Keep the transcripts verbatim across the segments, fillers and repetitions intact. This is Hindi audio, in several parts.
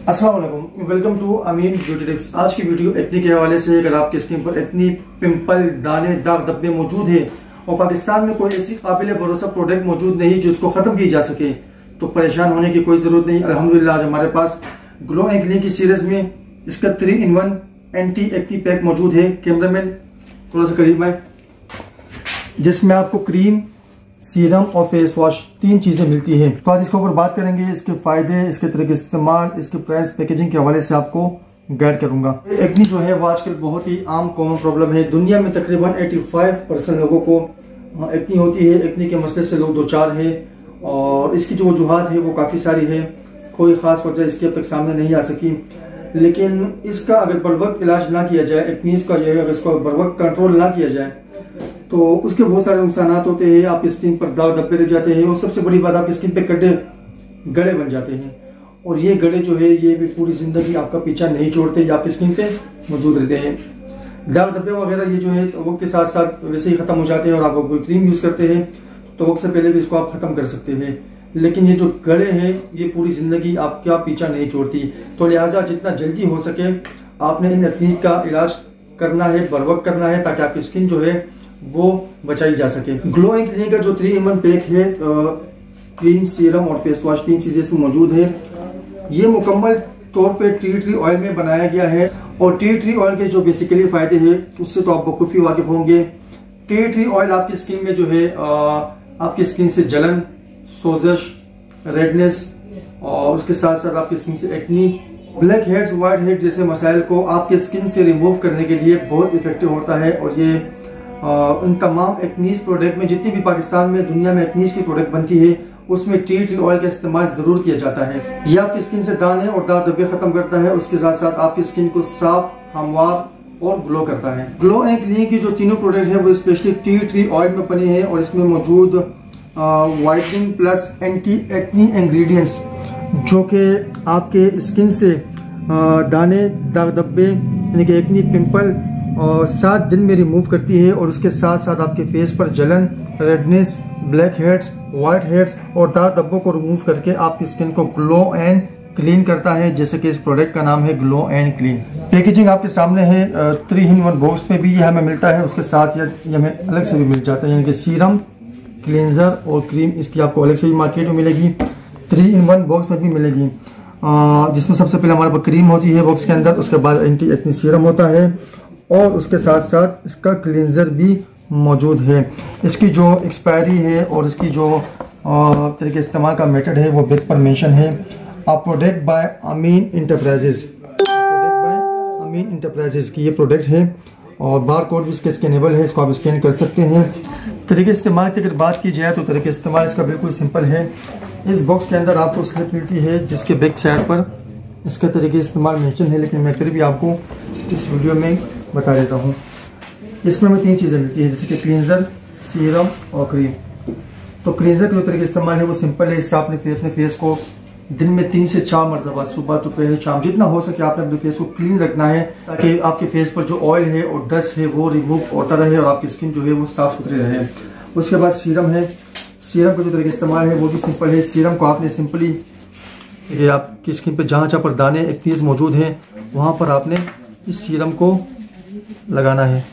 अस्सलाम वालेकुम, welcome to Amin beauty tips. आज की वीडियो एक्नी के हवाले से। अगर आपकी स्किन पर एक्नी, पिंपल, दाने, दाग धब्बे मौजूद है और पाकिस्तान में कोई ऐसी काबिल भरोसा प्रोडक्ट मौजूद नहीं जो इसको खत्म की जा सके, तो परेशान होने की कोई जरूरत नहीं। अल्हम्दुलिल्लाह आज हमारे पास ग्लो एंड क्लीन की सीरीज में इसका three in one anti acne pack मौजूद है। कैमरामैन थोड़ा सा करीब है, जिसमें आपको क्रीम, सीरम और फेस वॉश तीन चीजें मिलती है। तो आज इसके ऊपर बात करेंगे, इसके फायदे, इसके तरीके इस्तेमाल, इसके प्राइस, पैकेजिंग के हवाले से आपको गाइड करूंगा। एक्नी जो है वो आजकल बहुत ही आम कॉमन प्रॉब्लम है। दुनिया में तकरीबन पचासी परसेंट लोगों को एक्नी होती है। एक्नी के मसले से लोग दो चार है और इसकी जो वजूहात है वो काफी सारी है। कोई खास वजह इसकी अब तक सामने नहीं आ सकी, लेकिन इसका अगर बर वक्त इलाज ना किया जाए, एक्नी का जो है अगर इसको बर वक्त कंट्रोल ना किया जाए तो उसके बहुत सारे नुकसान होते हैं। आपकी स्किन पर दाग धब्बे रह जाते हैं और सबसे बड़ी बात आपकी स्किन पे गड्ढे गड़े बन जाते हैं। और ये गड़े जो है ये भी पूरी जिंदगी आपका पीछा नहीं छोड़ते, ये आपकी स्किन पे मौजूद रहते हैं। दाग धब्बे वगैरह ये जो है वक्त के साथ साथ वैसे ही खत्म हो जाते हैं और आप कोई क्रीम यूज करते हैं तो वक्त से पहले भी इसको आप खत्म कर सकते हैं। लेकिन ये जो गड़े हैं ये पूरी जिंदगी आपका पीछा नहीं छोड़ती। तो लिहाजा जितना जल्दी हो सके आपने इन एक्नी का इलाज करना है, बर वक्त करना है, ताकि आपकी स्किन जो है वो बचाई जा सके। ग्लो एंड क्लीन का जो थ्री इन वन पैक है, क्रीम, सीरम और फेस वॉश तीन चीजें इसमें मौजूद है। ये मुकम्मल तौर पे टी ट्री ऑयल में बनाया गया है और टी ट्री ऑयल के जो बेसिकली फायदे हैं उससे तो आप बखूबी वाकिफ होंगे। टी ट्री ऑयल आपकी स्किन में जो है आपकी स्किन से जलन, सोजश, रेडनेस और उसके साथ साथ आपकी स्किन से acne, black heads, white head जैसे मसाइल को आपके स्किन से रिमूव करने के लिए बहुत इफेक्टिव होता है। और ये उन तमाम एक्नीस प्रोडक्ट में, जितनी भी पाकिस्तान में दुनिया में एक्नीस की प्रोडक्ट बनती है उसमें टी ट्री ऑयल का इस्तेमाल जरूर किया जाता है। यह आपकी स्किन से दाने और दाग धब्बे खत्म करता है, उसके साथ साथ आपकी स्किन को साफ, हमवार और ग्लो करता है। ग्लो एंड क्लीन की जो तीनों प्रोडक्ट है वो स्पेशली टी ट्री ऑयल में बने हैं और इसमें मौजूद whitening plus anti acne ingredients जो कि आपके स्किन से आ, दाने, दाग धब्बे यानी कि एक्नी, पिंपल और सात दिन में रिमूव करती है और उसके साथ साथ आपके फेस पर जलन, redness, black heads, white heads और दाग धब्बों को रिमूव करके आपकी स्किन को ग्लो एंड क्लीन करता है, जैसे कि इस प्रोडक्ट का नाम है ग्लो एंड क्लीन। पैकेजिंग आपके सामने है। थ्री इन वन बॉक्स में भी ये हमें मिलता है, उसके साथ ये हमें अलग से भी मिल जाता है, यानी कि सीरम, क्लींजर और क्रीम इसकी आपको अलग से भी मार्केट में मिलेगी। थ्री इन वन बॉक्स में भी मिलेगी, जिसमें सबसे पहले हमारे पास क्रीम होती है बॉक्स के अंदर, उसके बाद एंटी एक्नी सीरम होता है और उसके साथ साथ इसका क्लींजर भी मौजूद है। इसकी जो एक्सपायरी है और इसकी जो तरीके इस्तेमाल का मेथड है वो बैक पर मेंशन है। आप product by Amin enterprises, product by Amin enterprises की ये प्रोडक्ट है और बार कोड भी इसके स्कैनेबल है, इसको आप स्कैन कर सकते हैं। तरीके इस्तेमाल की अगर बात की जाए तो तरीके इस्तेमाल इसका बिल्कुल सिंपल है। इस बॉक्स के अंदर आपको स्लिप मिलती है जिसके बैक साइड पर इसका तरीके इस्तेमाल मेंशन है, लेकिन मैं फिर भी आपको इस वीडियो में बता देता हूँ। इसमें हमें तीन चीज़ें मिलती है, जैसे कि क्लींजर, सीरम और क्रीम। तो क्लींजर का जो तरीके इस्तेमाल है वो सिंपल है। इससे आपने अपने फेस को दिन में तीन से चार मरतबा, सुबह, दोपहर, शाम, जितना हो सके आपने अपने फेस को क्लीन रखना है, ताकि आपके फेस पर जो ऑयल है और डस्ट है वो रिमूव होता रहे और आपकी स्किन जो है वो साफ सुथरी रहे। उसके बाद सीरम है। सीरम का जो तरीके इस्तेमाल है वो भी सिंपल है। सीरम को आपने सिंपली ये आपकी स्किन पे जहाँ जहाँ पर दाने, एक्नीज मौजूद हैं वहाँ पर आपने इस सीरम को लगाना है।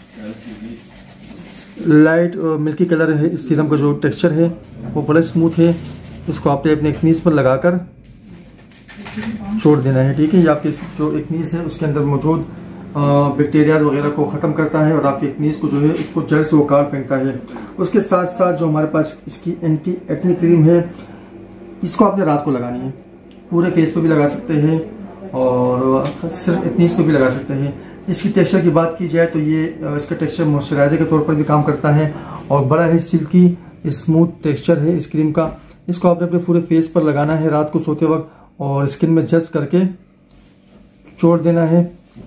लाइट मिल्की कलर है इस सीरम का, जो टेक्सचर है वो बड़ा स्मूथ है। उसको आपने अपने एक्नीज पर लगाकर छोड़ देना है, ठीक है। ये आपके जो एक्नीज है उसके अंदर मौजूद बैक्टीरिया वगैरह को ख़त्म करता है और आपके एक्नीज को जो है उसको जड़ से उखाड़ फेंकता है। उसके साथ साथ जो हमारे पास इसकी एंटी एक्नी क्रीम है, इसको आपने रात को लगानी है। पूरे फेस पे भी लगा सकते हैं और सिर्फ एक्नीज पे भी लगा सकते हैं। इसकी टेक्सचर की बात की जाए तो ये इसका टेक्सचर मॉइस्चराइजर के तौर पर भी काम करता है और बड़ा ही सिल्की स्मूथ टेक्सचर है इस क्रीम का। इसको आपने अपने पूरे फेस पर लगाना है रात को सोते वक्त और स्किन में जस्ट करके छोड़ देना है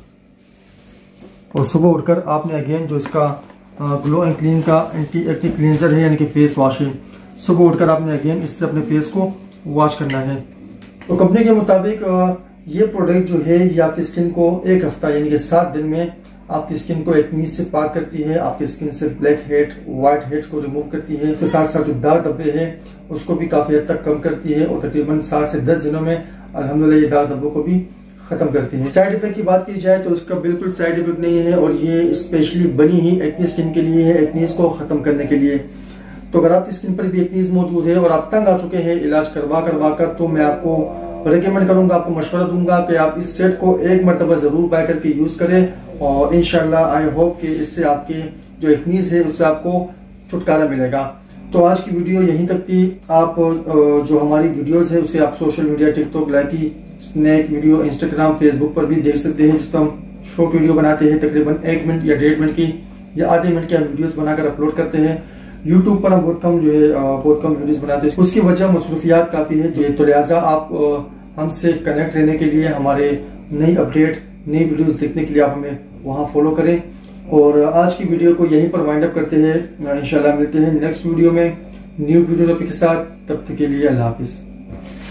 और सुबह उठकर आपने अगेन जो इसका ग्लो एंड क्लीन का एंटी एक्नी क्लींजर है यानी कि फेस वॉश है, सुबह उठकर आपने अगेन इससे अपने फेस को वॉश करना है। तो कंपनी के मुताबिक ये प्रोडक्ट जो है ये आपकी स्किन को एक हफ्ता यानी कि सात दिन में आपकी स्किन को एक्नी से पाक करती है, आपकी स्किन से ब्लैक हेड, व्हाइट हेड्स को रिमूव करती है। उसके साथ साथ जो दाग धब्बे हैं उसको भी काफी हद तक कम करती है और तकरीबन सात से दस दिनों में अल्हम्दुलिल्लाह ये दाग धब्बों को भी खत्म करते हैं। साइड इफेक्ट की बात की जाए तो इसका बिल्कुल साइड इफेक्ट नहीं है और ये स्पेशली बनी ही एक्ने स्किन के लिए है, एक्नीज को खत्म करने के लिए। तो अगर आपकी स्किन पर भी एक्नीज मौजूद है और आप तंग आ चुके हैं इलाज करवा करवा कर, तो मैं आपको रिकमेंड करूंगा, आपको मशवरा दूंगा कि आप इस सेट को एक मरतबा जरूर बाय करके यूज करें और इंशाल्लाह आई होप कि इससे आपके जो एक्नीज है उससे आपको छुटकारा मिलेगा। तो आज की वीडियो यहीं तक थी। आप जो हमारी वीडियोस है उसे आप social media TikTok, Likee, Snack Video, Instagram, Facebook पर भी देख सकते हैं, जिस पर हम शॉर्ट वीडियो बनाते हैं तकरीबन एक मिनट या डेढ़ मिनट की या आधे मिनट की हम वीडियोस बनाकर अपलोड करते हैं। यूट्यूब पर हम बहुत कम जो है बहुत कम वीडियोस बनाते हैं, उसकी वजह मसरूफियात काफी है। तो लिहाजा आप हमसे कनेक्ट रहने के लिए, हमारे नई अपडेट, नई वीडियोस देखने के लिए आप हमें वहां फॉलो करें। और आज की वीडियो को यहीं पर वाइंड अप करते हैं। इंशाल्लाह मिलते हैं नेक्स्ट वीडियो में न्यू वीडियो टॉपिक के साथ। तब तक के लिए अल्लाह हाफिज।